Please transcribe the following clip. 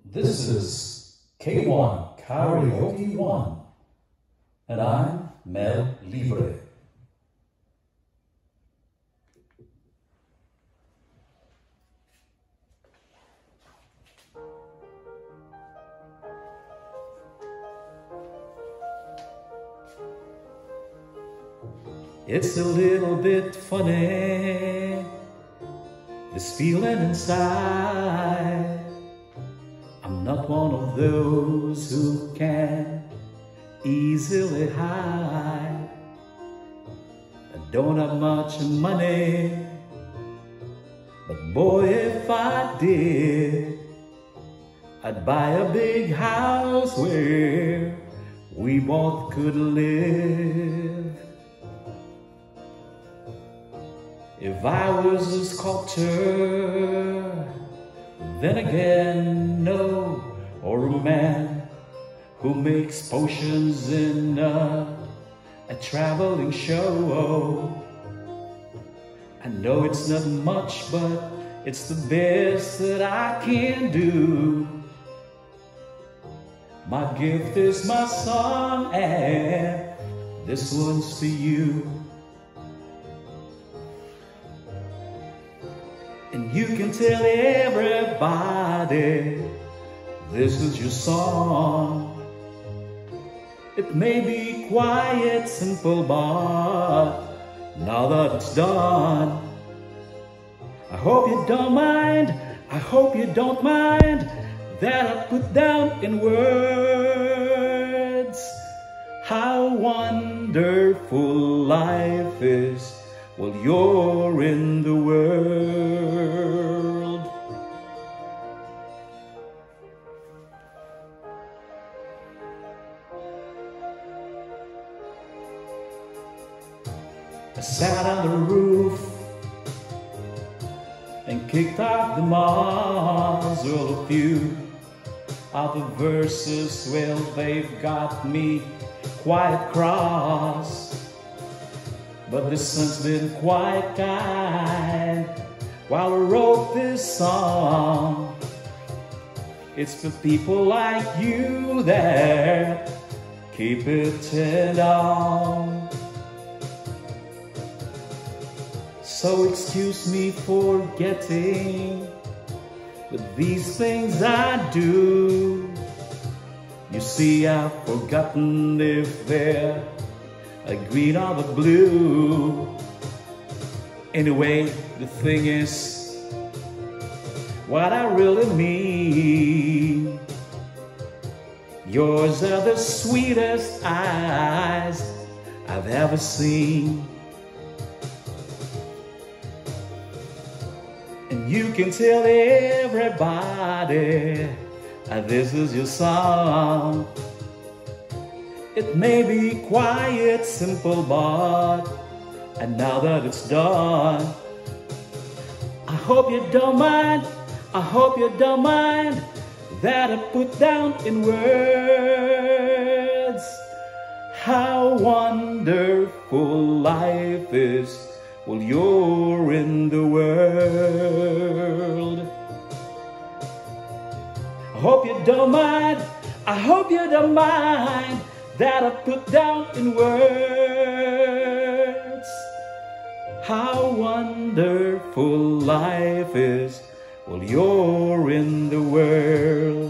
This is K1 Karaoke 1, and I'm Mel Libre. It's a little bit funny, this feeling inside. I'm not one of those who can easily hide. I don't have much money, but boy, if I did, I'd buy a big house where we both could live. If I was a sculptor, then again, no, or a man who makes potions in a traveling show. I know it's not much, but it's the best that I can do. My gift is my song, and this one's for you. And you can tell everybody this is your song. It may be quiet, simple, but now that it's done, I hope you don't mind, I hope you don't mind that I put down in words how wonderful life is while you're in the world. I sat on the roof and kicked out the muzzle. A few of the verses, well, they've got me quite cross. But the sun's been quite kind while I wrote this song. It's for people like you that keep it on. So excuse me for getting with these things I do. You see, I've forgotten if they're a green or a blue. Anyway, the thing is what I really mean. Yours are the sweetest eyes I've ever seen. And you can tell everybody this is your song. It may be quiet, simple, but and now that it's done, I hope you don't mind, I hope you don't mind that I put down in words how wonderful life is while you're in the world. I hope you don't mind, I hope you don't mind that I put down in words how wonderful life is while you're in the world.